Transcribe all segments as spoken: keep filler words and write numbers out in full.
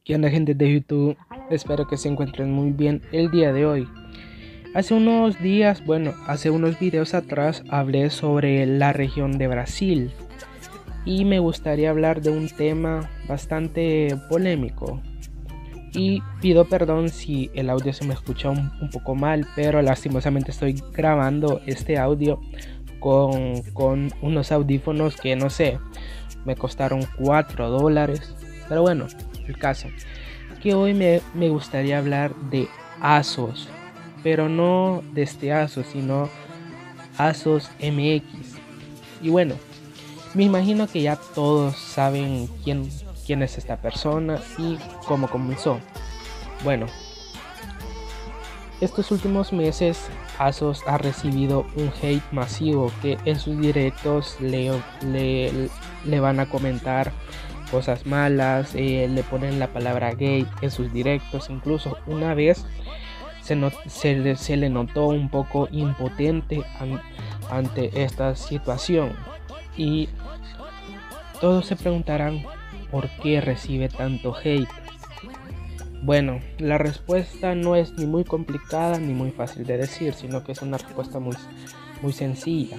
¿Qué onda, gente de YouTube? Espero que se encuentren muy bien el día de hoy. Hace unos días, bueno, hace unos videos atrás hablé sobre la región de Brasil y me gustaría hablar de un tema bastante polémico. Y pido perdón si el audio se me escucha un, un poco mal, pero lastimosamente estoy grabando este audio con, con unos audífonos que no sé, me costaron cuatro dólares. Pero bueno, el caso que hoy me, me gustaría hablar de Asos, pero no de este Asos, sino Asos M X. Y bueno, me imagino que ya todos saben quién, quién es esta persona y cómo comenzó. Bueno, estos últimos meses Asos ha recibido un hate masivo que en sus directos le, le, le van a comentar cosas malas, eh, le ponen la palabra gay en sus directos. Incluso una vez se, not se, le, se le notó un poco impotente an ante esta situación, y todos se preguntarán por qué recibe tanto hate. Bueno, la respuesta no es ni muy complicada ni muy fácil de decir, sino que es una respuesta muy, muy sencilla.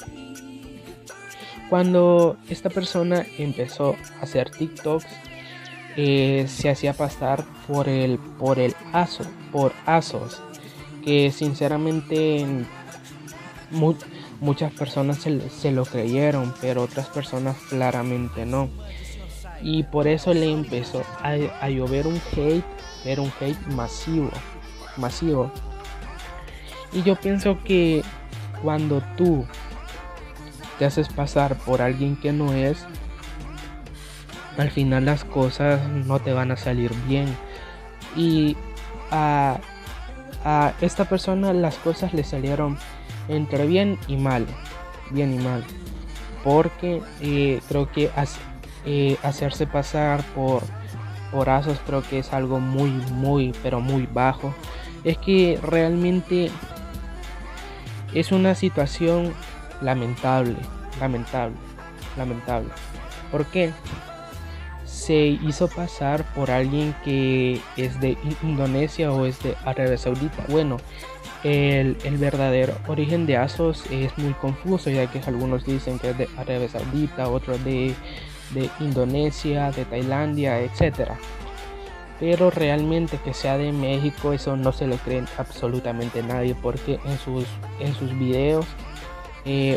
Cuando esta persona empezó a hacer TikToks, eh, se hacía pasar por el por el aso, por Asos, que sinceramente mu muchas personas se, se lo creyeron, pero otras personas claramente no. Y por eso le empezó a, a llover un hate, era un hate masivo, masivo. Y yo pienso que cuando tú te haces pasar por alguien que no es, al final las cosas no te van a salir bien. Y a, a esta persona las cosas le salieron entre bien y mal, bien y mal, porque eh, creo que hace, eh, hacerse pasar por por Asos creo que es algo muy muy pero muy bajo. Es que realmente es una situación lamentable, lamentable, lamentable. ¿Por qué? Se hizo pasar por alguien que es de Indonesia o es de Arabia Saudita. Bueno, el, el verdadero origen de Asos es muy confuso, ya que algunos dicen que es de Arabia Saudita, otros de, de Indonesia, de Tailandia, etcétera. Pero realmente que sea de México, eso no se lo creen absolutamente nadie, porque en sus, en sus videos eh,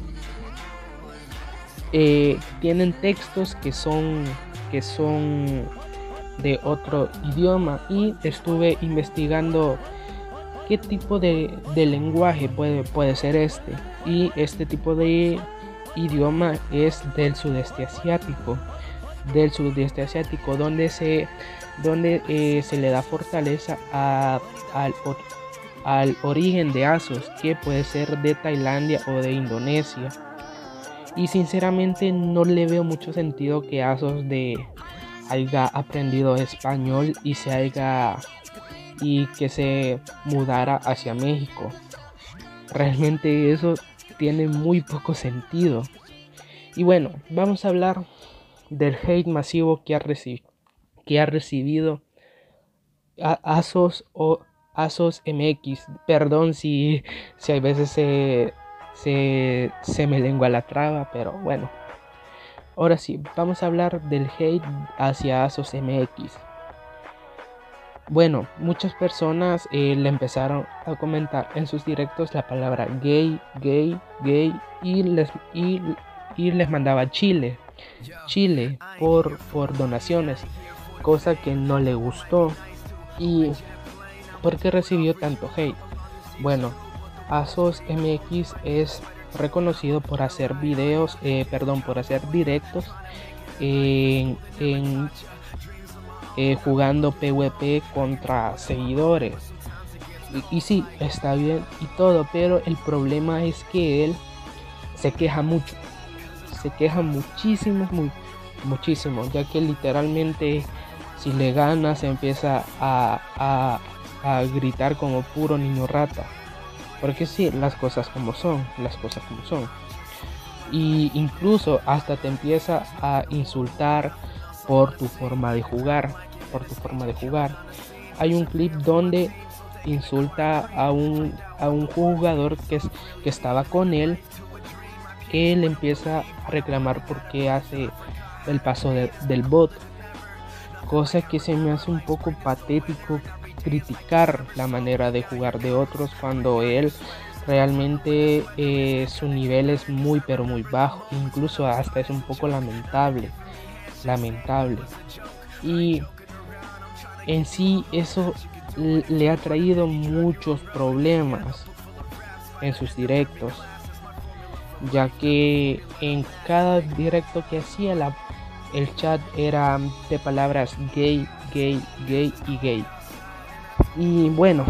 eh, tienen textos que son que son de otro idioma, y estuve investigando qué tipo de, de lenguaje puede, puede ser este, y este tipo de idioma es del sudeste asiático, del sudeste asiático donde se donde eh, se le da fortaleza a, al, al origen de Asos, que puede ser de Tailandia o de Indonesia. Y sinceramente no le veo mucho sentido que Asos de haya aprendido español y se haya y que se mudara hacia México. Realmente eso tiene muy poco sentido. Y bueno, vamos a hablar del hate masivo que ha, reci que ha recibido a Asos o Asos M X. Perdón si, si hay veces se, se, se me lengua la traba, pero bueno. Ahora sí, vamos a hablar del hate hacia Asos M X. Bueno, muchas personas eh, le empezaron a comentar en sus directos la palabra gay, gay, gay, y les, y, y les mandaba Chile, Chile por, por donaciones, cosa que no le gustó. ¿Y por qué recibió tanto hate? Bueno, Asos M X es reconocido por hacer videos, eh, perdón, por hacer directos en, en eh, jugando PvP contra seguidores. Y, y sí, está bien y todo, pero el problema es que él se queja mucho, se queja muchísimo, muy, muchísimo, ya que literalmente si le gana se empieza a, a, a gritar como puro niño rata. Porque sí, las cosas como son, las cosas como son. Y incluso hasta te empieza a insultar por tu forma de jugar. por tu forma de jugar. Hay un clip donde insulta a un, a un jugador que, es, que estaba con él, que él empieza a reclamar porque hace el paso de, del bot, cosa que se me hace un poco patético criticar la manera de jugar de otros cuando él realmente eh, su nivel es muy pero muy bajo, incluso hasta es un poco lamentable lamentable y en sí eso le ha traído muchos problemas en sus directos, ya que en cada directo que hacía la, el chat era de palabras gay, gay, gay y gay. Y bueno,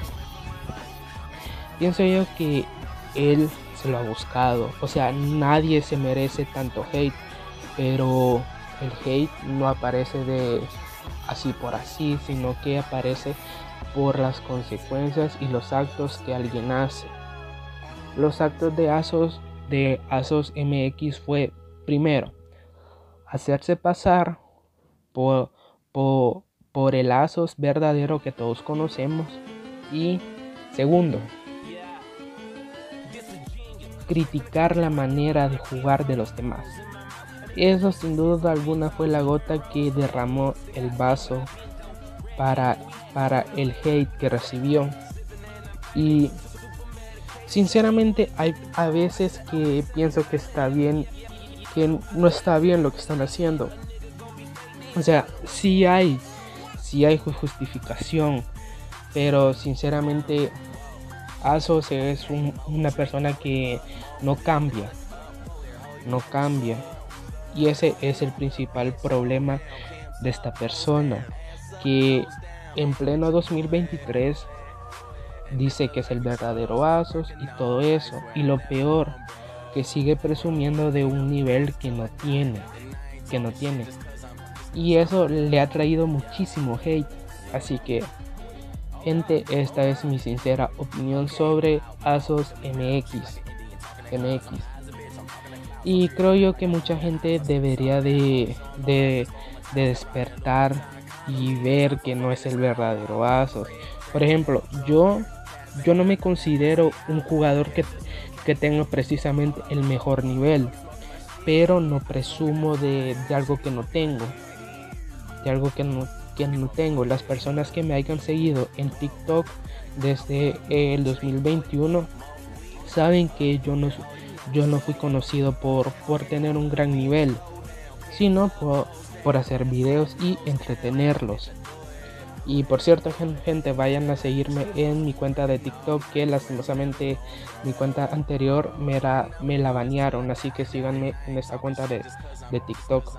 pienso yo que él se lo ha buscado, o sea, nadie se merece tanto hate, pero el hate no aparece de así por así, sino que aparece por las consecuencias y los actos que alguien hace. Los actos de Asos de Asos M X fue, primero, hacerse pasar por, por, por el Asos verdadero que todos conocemos, y segundo, criticar la manera de jugar de los demás. Eso sin duda alguna fue la gota que derramó el vaso para, para el hate que recibió. Y sinceramente hay a veces que pienso que está bien, que no está bien lo que están haciendo. O sea, sí hay, sí hay justificación, pero sinceramente Asos es un, una persona que no cambia, no cambia. Y ese es el principal problema de esta persona, que en pleno dos mil veintitrés dice que es el verdadero Asos y todo eso. Y lo peor, que sigue presumiendo de un nivel que no tiene, que no tiene. Y eso le ha traído muchísimo hate. Así que, gente, esta es mi sincera opinión sobre Asos M X. M X. Y creo yo que mucha gente debería de, de, de despertar y ver que no es el verdadero Asos. Por ejemplo, yo, yo no me considero un jugador que, que tenga precisamente el mejor nivel, pero no presumo de, de algo que no tengo. De algo que no, que no tengo. Las personas que me hayan seguido en TikTok desde el dos mil veintiuno saben que yo no Yo no fui conocido por, por tener un gran nivel, sino por, por hacer videos y entretenerlos. Y por cierto, gente, vayan a seguirme en mi cuenta de TikTok, que lastimosamente mi cuenta anterior me la, me la banearon, así que síganme en esta cuenta de, de TikTok.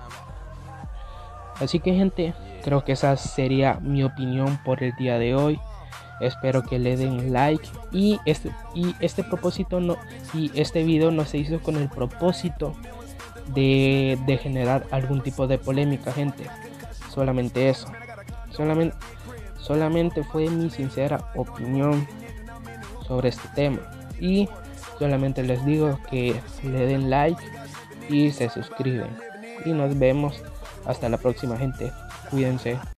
Así que, gente, creo que esa sería mi opinión por el día de hoy. Espero que le den like, y este y este propósito no y este video no se hizo con el propósito de, de generar algún tipo de polémica, gente. Solamente eso. Solamente solamente fue mi sincera opinión sobre este tema, y solamente les digo que le den like y se suscriben, y nos vemos hasta la próxima, gente. Cuídense.